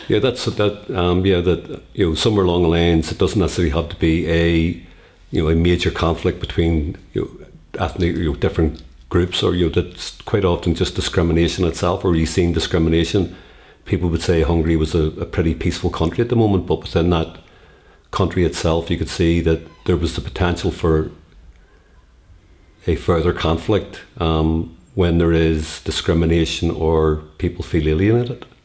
Yeah, that's that. Yeah, that somewhere along the lines, it doesn't necessarily have to be a major conflict between ethnic different groups, or that's quite often just discrimination itself, or you seen discrimination. People would say Hungary was a pretty peaceful country at the moment, but within that country itself, you could see that there was the potential for a further conflict when there is discrimination or people feel alienated.